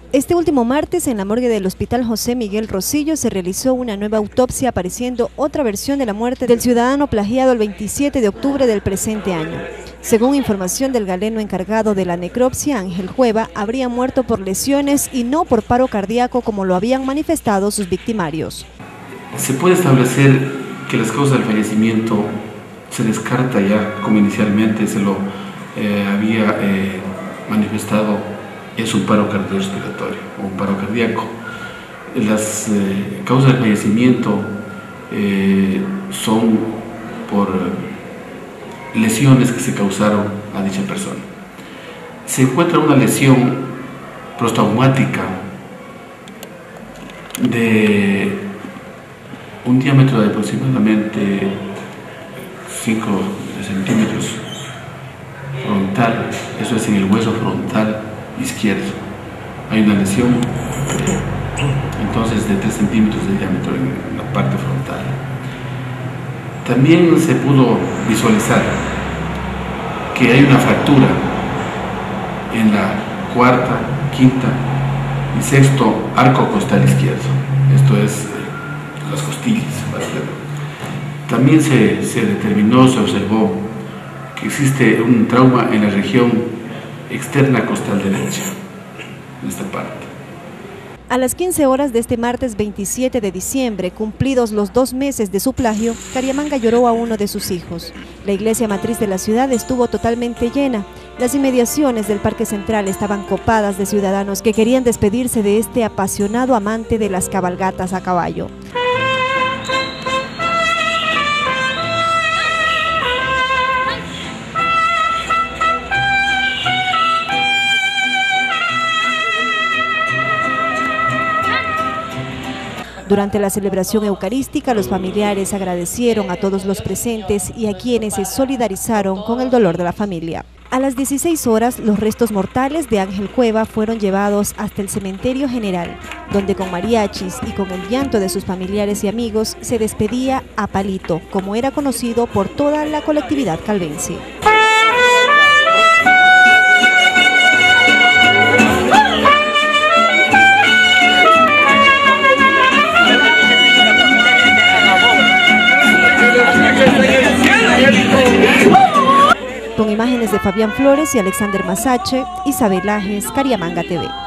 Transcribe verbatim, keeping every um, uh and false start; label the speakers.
Speaker 1: Este último martes, en la morgue del Hospital José Miguel Rosillo, se realizó una nueva autopsia, apareciendo otra versión de la muerte del ciudadano plagiado el veintisiete de octubre del presente año. Según información del galeno encargado de la necropsia, Ángel Cueva, habría muerto por lesiones y no por paro cardíaco, como lo habían manifestado sus victimarios.
Speaker 2: Se puede establecer que las causas del fallecimiento se descarta ya, como inicialmente se lo eh, había eh, manifestado, es un paro cardiorrespiratorio o un paro cardíaco. Las eh, causas del fallecimiento eh, son por lesiones que se causaron a dicha persona. Se encuentra una lesión postraumática de un diámetro de aproximadamente cinco centímetros frontal, eso es en el hueso frontal izquierdo. Hay una lesión entonces de tres centímetros de diámetro en la parte frontal. También se pudo visualizar que hay una fractura en la cuarta, quinta y sexto arco costal izquierdo, esto es eh, las costillas. También se, se determinó, se observó que existe un trauma en la región externa costal derecha, en esta parte.
Speaker 1: A las quince horas de este martes veintisiete de diciembre, cumplidos los dos meses de su plagio, Cariamanga lloró a uno de sus hijos. La iglesia matriz de la ciudad estuvo totalmente llena. Las inmediaciones del Parque Central estaban copadas de ciudadanos que querían despedirse de este apasionado amante de las cabalgatas a caballo. Durante la celebración eucarística, los familiares agradecieron a todos los presentes y a quienes se solidarizaron con el dolor de la familia. A las dieciséis horas, los restos mortales de Ángel Cueva fueron llevados hasta el cementerio general, donde con mariachis y con el llanto de sus familiares y amigos se despedía a Palito, como era conocido por toda la colectividad calvense. Con imágenes de Fabián Flores y Alexander Masache, Isabel Lajes, Cariamanga T V.